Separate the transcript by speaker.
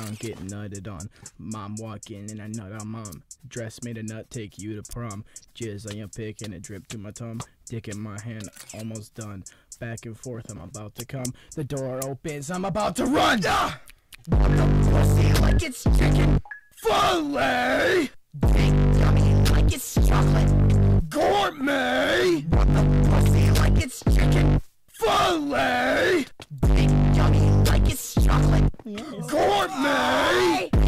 Speaker 1: drunk, getting nutted on. Mom walk in and I nut on mom. Dress made a nut, take you to prom. Jizz on your pick and it drip to my tongue. Dick in my hand, almost done. Back and forth, I'm about to come. The door opens, I'm about to run.
Speaker 2: Want the pussy like it's chicken
Speaker 1: Filet!
Speaker 2: Big yummy like it's chocolate.
Speaker 1: Gourmet!
Speaker 2: Want the pussy like it's chicken
Speaker 1: Filet!
Speaker 2: Big yummy like it's chocolate.
Speaker 1: Gourmet!